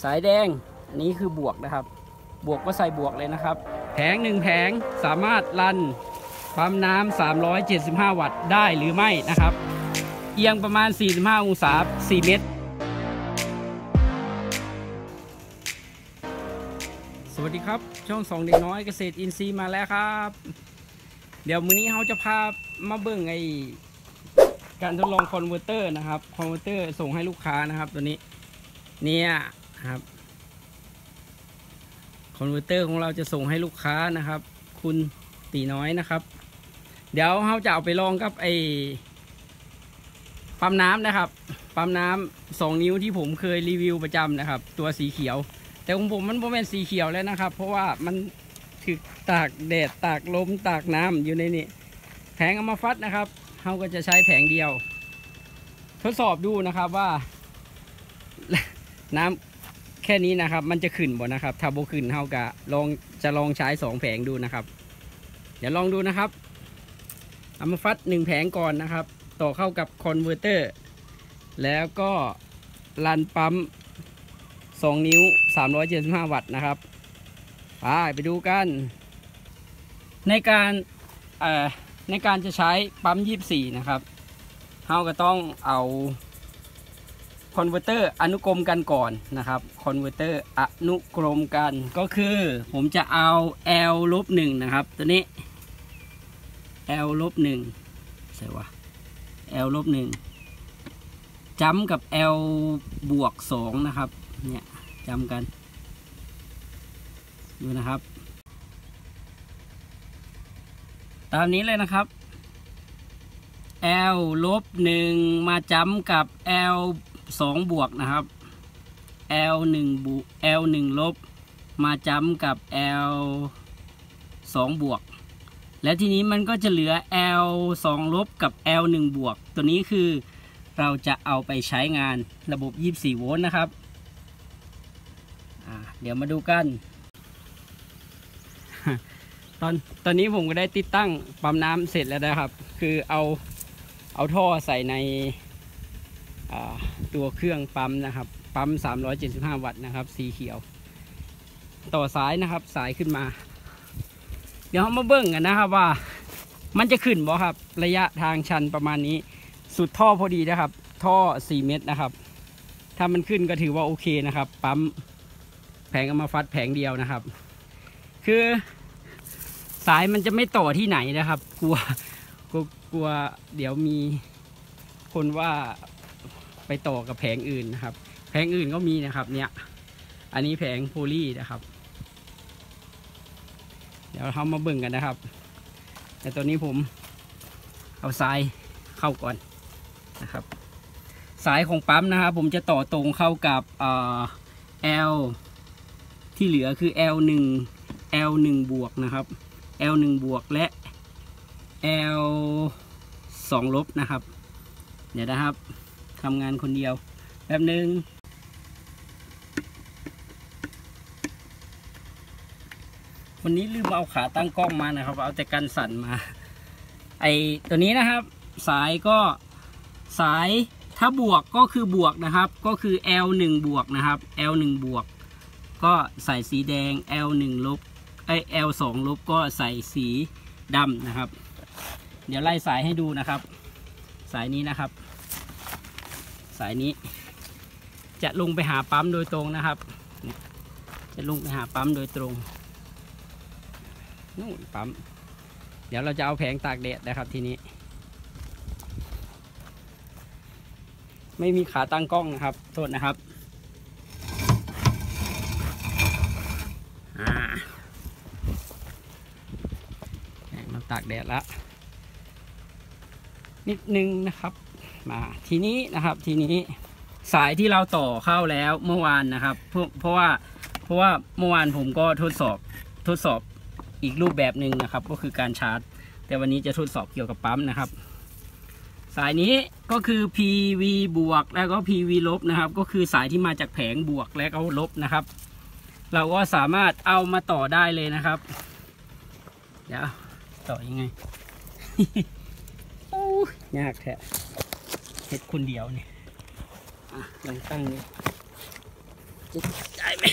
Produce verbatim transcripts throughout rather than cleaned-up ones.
สายแดงอันนี้คือบวกนะครับบวกก็ใส่บวกเลยนะครับแผงหนึ่งแผงสามารถรันปั๊มน้ำสามร้อยเจ็ดสิบห้าวัตต์ได้หรือไม่นะครับเอียงประมาณสี่สิบห้าองศาสี่เมตรสวัสดีครับช่องสองเด็กน้อยเกษตรอินทรีย์มาแล้วครับเดี๋ยวมื้อนี้เขาจะพามาเบิ่งไอการทดลองคอนเวอร์เตอร์นะครับคอนเวอร์เตอร์ส่งให้ลูกค้านะครับตัวนี้เนี่ยครับคอนเวอร์เตอร์ของเราจะส่งให้ลูกค้านะครับคุณตีน้อยนะครับเดี๋ยวเขาจะเอาไปลองกับไอปั๊มน้ำนะครับปั๊มน้ำสองนิ้วที่ผมเคยรีวิวประจำนะครับตัวสีเขียวแต่ของผมมันโมเมนต์สีเขียวแล้วนะครับเพราะว่ามันถึกตากแดดตากลมตากน้ำอยู่ในนี้แผงอัมฟัตนะครับเขาก็จะใช้แผงเดียวทดสอบดูนะครับว่าน้ำแค่นี้นะครับมันจะขึ้นบ่นะครับถ้าบ่ขึ้นเขาก็ลองจะลองใช้สองแผงดูนะครับเดี๋ยวลองดูนะครับอัมฟัตหนึ่งแผงก่อนนะครับต่อเข้ากับคอนเวอร์เตอร์แล้วก็รันปั๊มสองนิ้วสามร้อยเจ็ดสิบห้าวัตต์นะครับไปไปดูกันในการเอ่อในการจะใช้ปั๊มยี่สิบสี่นะครับเราก็ต้องเอาคอนเวอร์เตอร์อนุกรมกันก่อนนะครับคอนเวอร์เตอร์อนุกรมกันก็คือผมจะเอา L ลบหนึ่งนะครับตัวนี้ L ลบหนึ่งใช่วะ L ลบหนึ่งจำกับ L บวกสองนะครับเนี่ยจำกันดูนะครับตามนี้เลยนะครับ L ลบหนึ่งมาจำกับ L สองบวกนะครับ L หนึ่งบวก L หนึ่งลบมาจำกับ L สองบวกและทีนี้มันก็จะเหลือ L สองลบกับ L หนึ่งบวกตัวนี้คือเราจะเอาไปใช้งานระบบยี่สิบสี่โวลต์นะครับเดี๋ยวมาดูกัน ตอนตอนนี้ผมก็ได้ติดตั้งปั๊มน้ำเสร็จแล้วนะครับคือเอาเอาท่อใส่ในตัวเครื่องปั๊มนะครับปั๊มสามร้อยเจ็ดสิบห้าวัตต์นะครับสีเขียวต่อสายนะครับสายขึ้นมาเดี๋ยวเรามาเบิ่งกันนะครับว่ามันจะขึ้นบ่ครับระยะทางชันประมาณนี้สุดท่อพอดีนะครับท่อสี่เมตรนะครับถ้ามันขึ้นก็ถือว่าโอเคนะครับปั๊มแผงอัมฟัตแผงเดียวนะครับคือสายมันจะไม่ต่อที่ไหนนะครับกลัวกลัวกลัวเดี๋ยวมีคนว่าไปต่อกับแผงอื่นนะครับแผงอื่นก็มีนะครับเนี่ยอันนี้แผงโพลีนะครับเดี๋ยวเรามาเบิ่งกันนะครับแต่ตอนนี้ผมเอาสายเข้าก่อนนะครับสายของปั๊มนะครับผมจะต่อตรงเข้ากับ L ที่เหลือคือ L หนึ่ง L หนึ่งบวกนะครับ L หนึ่งบวกและ L สองลบนะครับเดี๋ยวนะครับทำงานคนเดียวแป๊บนึงวันนี้ลืมเอาขาตั้งกล้องมานะครับเอาแต่กันสั่นมาไอตัวนี้นะครับสายก็สายถ้าบวกก็คือบวกนะครับก็คือ L หนึ่งบวกนะครับ L หนึ่งบวกก็ใส่สีแดง L หนึ่งลบไอ L สองลบก็ใส่สีดำนะครับเดี๋ยวไล่สายให้ดูนะครับสายนี้นะครับสายนี้จะลงไปหาปั๊มโดยตรงนะครับจะลงไปหาปั๊มโดยตรงนู่นปั๊มเดี๋ยวเราจะเอาแผงตากแดดนะครับทีนี้ไม่มีขาตั้งกล้องนะครับโทษนะครับแผงมาตากแดดแล้วนิดนึงนะครับมาทีนี้นะครับทีนี้สายที่เราต่อเข้าแล้วเมื่อวานนะครับเพราะเพราะว่าเพราะว่าเมื่อวานผมก็ทดสอบทดสอบอีกรูปแบบหนึ่งนะครับก็คือการชาร์จแต่วันนี้จะทดสอบเกี่ยวกับปั๊มนะครับสายนี้ก็คือ พี วี บวกแล้วก็ พี วี ลบนะครับก็คือสายที่มาจากแผงบวกและก็ลบนะครับเราก็สามารถเอามาต่อได้เลยนะครับเดี๋ยวต่อยังไง ยากแท้เห็ดคนเดียวเนี่ยลองตั้งนี่จะได้ไหม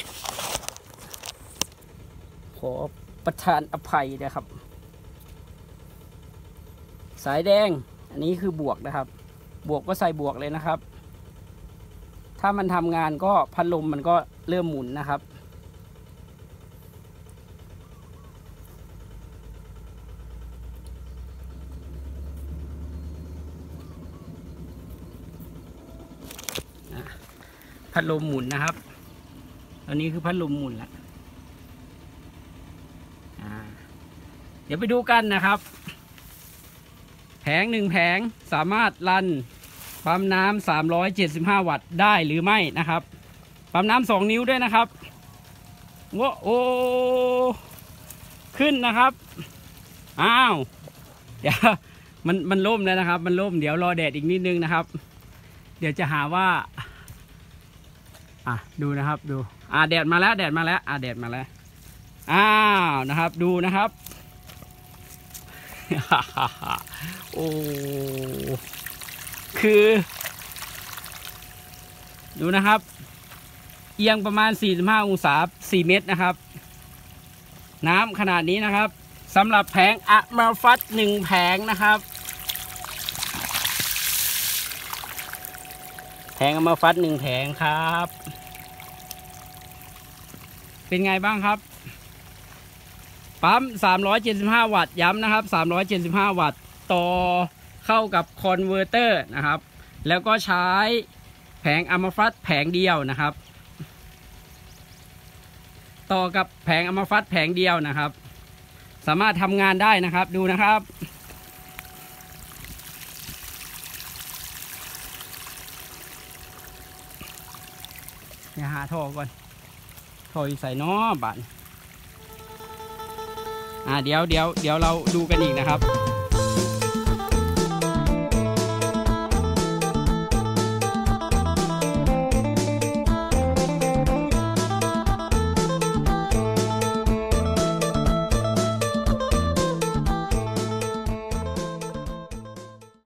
ขอประทานอภัยนะครับสายแดงอันนี้คือบวกนะครับบวกก็ใส่บวกเลยนะครับถ้ามันทำงานก็พัดลมมันก็เริ่มหมุนนะครับพัดลมหมุนนะครับตอนนี้คือพัดลมหมุนแล้วเดี๋ยวไปดูกันนะครับแผงหนึ่งแผงสามารถรันปั๊มน้ำสามร้อยเจ็ดสิบห้าวัตต์ได้หรือไม่นะครับปั๊มน้ำสองนิ้วด้วยนะครับว้าโอขึ้นนะครับอ้าวเดี๋ยวมันมันล่มแล้วนะครับมันล่มเดี๋ยวรอแดดอีกนิดนึงนะครับเดี๋ยวจะหาว่าอ่ะดูนะครับดูอ่าแดดมาแล้วแดดมาแล้วอ่าแดดมาแล้วอ้าวนะครับดูนะครับโอ้คือดูนะครับเอียงประมาณสี่สิบห้าองศาสี่เมตรนะครับน้ำขนาดนี้นะครับสำหรับแผงอะมาฟัดหนึ่งแผงนะครับแผงอะมาฟัดหนึ่งแผงครับเป็นไงบ้างครับปั๊มสามร้อยเจ็ดสิบห้าวัตต์ย้ำนะครับสามร้อยเจ็ดสิบห้าวัตต์ต่อเข้ากับคอนเวอร์เตอร์นะครับแล้วก็ใช้แผงอะมาฟัดแผงเดียวนะครับต่อกับแผงอะมาฟัดแผงเดียวนะครับสามารถทำงานได้นะครับดูนะครับเดี๋ยวหาท่อก่อนท่อใส่น้อบั่นอ่าเดี๋ยวเดี๋ยวเดี๋ยวเราดูกันอีกนะครับ